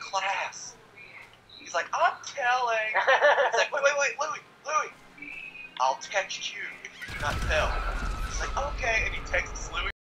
class. He's like, I'm telling. He's like, wait, Louis. I'll text you if you do not tell. He's like, okay, and he texts Louis.